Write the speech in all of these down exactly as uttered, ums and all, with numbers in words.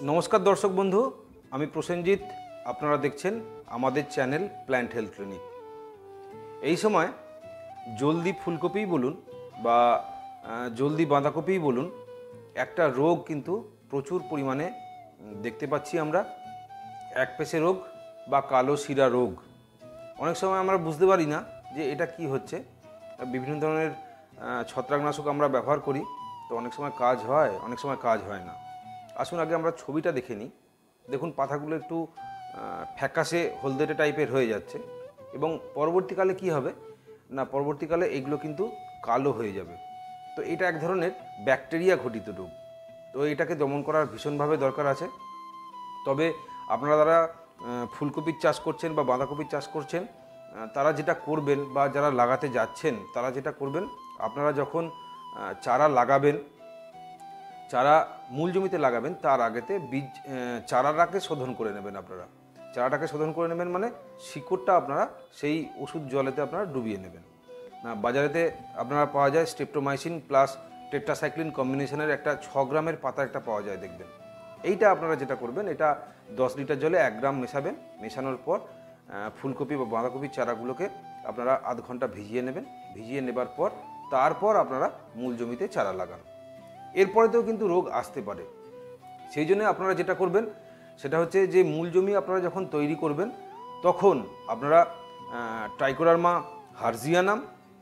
नमस्कार दर्शक बंधु आमी प्रसेनजित आपनारा देखछेन आमादेर चैनल प्लांट हेल्थ क्लिनिक। এই সময় জলদি ফুলকপি বলুন বা জলদি বাঁধাকপি বলুন একটা রোগ কিন্তু প্রচুর পরিমাণে দেখতে পাচ্ছি আমরা, একপেশে রোগ বা কালো শিরা রোগ। অনেক সময় আমরা বুঝতে পারি না যে এটা কি হচ্ছে। বিভিন্ন ধরনের ছত্রাকনাশক আমরা ব্যবহার করি, তো অনেক সময় কাজ হয়, অনেক সময় কাজ হয় না। আসুন আগে আমরা ছবিটা দেখে নিই। দেখুন পাতাগুলো একটু ফ্যাকাশে হলদেটে টাইপের হয়ে যাচ্ছে এবং পরবর্তীকালে কি হবে না, পরবর্তীকালে এগুলো কিন্তু কালো হয়ে যাবে। তো এটা এক ধরনের ব্যাকটেরিয়া ঘটিত রোগ। তো এটাকে দমন করার ভীষণভাবে দরকার আছে। তবে আপনারা যারা ফুলকপির চাষ করছেন বা বাঁধাকপির চাষ করছেন তারা যেটা করবেন বা যারা লাগাতে যাচ্ছেন তারা যেটা করবেন, আপনারা যখন চারা লাগাবেন, চারা মূল জমিতে লাগাবেন তার আগেতে বীজ চারাটাকে শোধন করে নেবেন। আপনারা চারাটাকে শোধন করে নেবেন মানে শিকড়টা আপনারা সেই ওষুধ জলেতে আপনারা ডুবিয়ে নেবেন। না বাজারেতে আপনারা পাওয়া যায় স্ট্রেপ্টোমাইসিন প্লাস টেট্রাসাইক্লিন কম্বিনেশনের একটা ছ গ্রামের পাতা একটা পাওয়া যায় দেখবেন। এইটা আপনারা যেটা করবেন, এটা দশ লিটার জলে এক গ্রাম মেশাবেন। মেশানোর পর ফুলকপি বা বাঁধাকপির চারাগুলোকে আপনারা আধ ঘন্টা ভিজিয়ে নেবেন। ভিজিয়ে নেবার পর তারপর আপনারা মূল জমিতে চারা লাগান। এরপরেতেও কিন্তু রোগ আসতে পারে। সেই জন্য আপনারা যেটা করবেন সেটা হচ্ছে যে মূল জমি আপনারা যখন তৈরি করবেন তখন আপনারা ট্রাইকোডার্মা হার্জিয়ানাম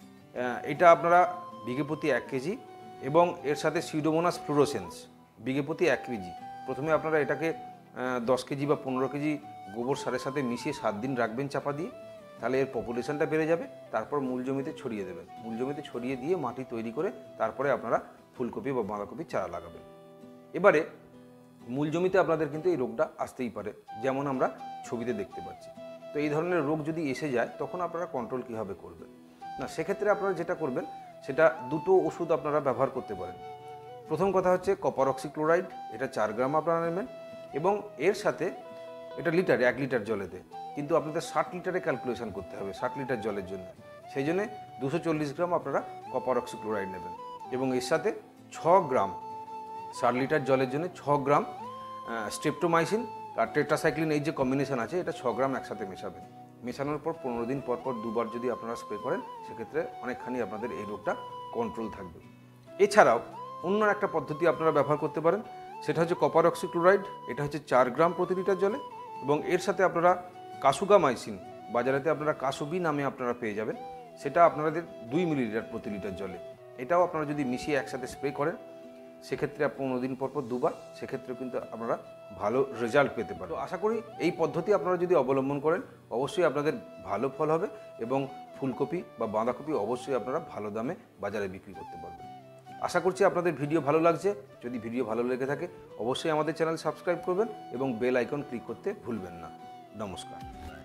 এটা আপনারা বিঘে প্রতি এক কেজি এবং এর সাথে সিউডোমোনাস ফ্লুরোসেন্স বিঘে প্রতি এক কেজি। প্রথমে আপনারা এটাকে দশ কেজি বা পনেরো কেজি গোবর সারের সাথে মিশিয়ে সাত দিন রাখবেন চাপা দিয়ে, তাহলে এর পপুলেশনটা বেড়ে যাবে। তারপর মূল জমিতে ছড়িয়ে দেবেন। মূল জমিতে ছড়িয়ে দিয়ে মাটি তৈরি করে তারপরে আপনারা ফুলকপি বা বাঁধাকপির চারা লাগাবেন। এবারে মূল জমিতে আপনাদের কিন্তু এই রোগটা আসতেই পারে, যেমন আমরা ছবিতে দেখতে পাচ্ছি। তো এই ধরনের রোগ যদি এসে যায় তখন আপনারা কন্ট্রোল কীভাবে করবেন না, সেক্ষেত্রে আপনারা যেটা করবেন সেটা দুটো ওষুধ আপনারা ব্যবহার করতে পারেন। প্রথম কথা হচ্ছে কপার অক্সিক্লোরাইড, এটা চার গ্রাম আপনারা নেবেন এবং এর সাথে এটা লিটারে এক লিটার জলেতে, কিন্তু আপনাদের ষাট লিটারে ক্যালকুলেশন করতে হবে ষাট লিটার জলের জন্য। সেই জন্যে দুশো চল্লিশ গ্রাম আপনারা কপার অক্সিক্লোরাইড নেবেন এবং এর সাথে ছ গ্রাম ষাট লিটার জলের জন্য ছ গ্রাম স্ট্রেপ্টোমাইসিন আর টেট্রাসাইক্লিন এই যে কম্বিনেশন আছে এটা ছ গ্রাম একসাথে মেশাবেন। মেশানোর পর পনেরো দিন পর পর দুবার যদি আপনারা স্প্রে করেন সেক্ষেত্রে অনেকখানি আপনাদের এই রোগটা কন্ট্রোল থাকবে। এছাড়াও অন্য একটা পদ্ধতি আপনারা ব্যবহার করতে পারেন, সেটা হচ্ছে কপার অক্সিক্লোরাইড। এটা হচ্ছে চার গ্রাম প্রতি লিটার জলে এবং এর সাথে আপনারা কাসুগামাইসিন, বাজারেতে আপনারা কাসুবি নামে আপনারা পেয়ে যাবেন, সেটা আপনাদের দুই মিলিলিটার প্রতি লিটার জলে। এটাও আপনারা যদি মিশিয়ে একসাথে স্প্রে করেন সেক্ষেত্রে পনেরো দিন পর পর দুবার, সেক্ষেত্রেও কিন্তু আপনারা ভালো রেজাল্ট পেতে পারেন। তো আশা করি এই পদ্ধতি আপনারা যদি অবলম্বন করেন অবশ্যই আপনাদের ভালো ফল হবে এবং ফুলকপি বা বাঁধাকপি অবশ্যই আপনারা ভালো দামে বাজারে বিক্রি করতে পারবেন। আশা করছি আপনাদের ভিডিও ভালো লাগছে। যদি ভিডিও ভালো লেগে থাকে অবশ্যই আমাদের চ্যানেল সাবস্ক্রাইব করবেন এবং বেল আইকন ক্লিক করতে ভুলবেন না। নমস্কার।